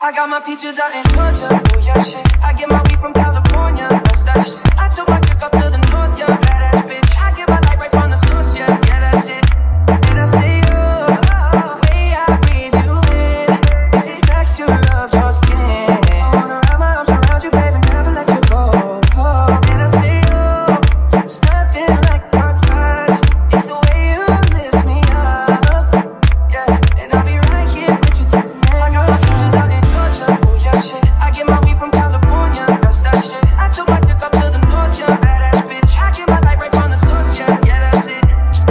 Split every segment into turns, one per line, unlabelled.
I got my peaches out in Georgia, oh yeah shit. I get my weed from California, that's that shit. I took my chick up to the north, yeah, badass bitch. I get my light right from the source, yeah, that's it. And I say, oh, the way I breathe you in is the texture of your skin. I wanna wrap my arms around you, baby, never let you go. And I say, oh, there's nothing like my touch. It's the way you lift me up, yeah. And I'll be right here with you tonight. I got my features out in Georgia, oh yeah shit. I get my weed from California, that's that shit. I took my dick up to the north, yeah, badass bitch. I get my light right from the source, yeah, that's it.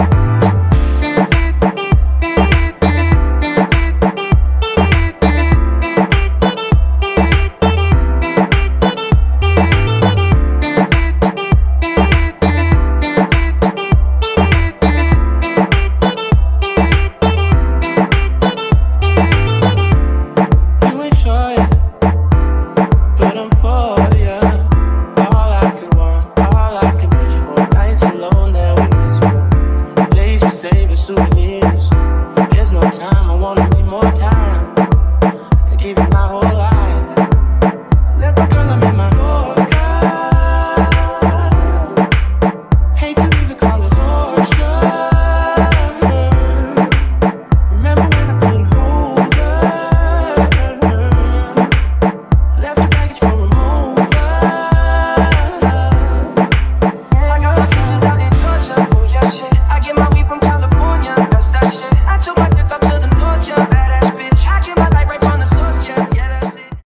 You ain't sure yet, but I'm for ya. All I could want, all I could wish for. Nights alone that we miss for. Days we save as souvenirs. There's no time, I wanna need more time. And give you my whole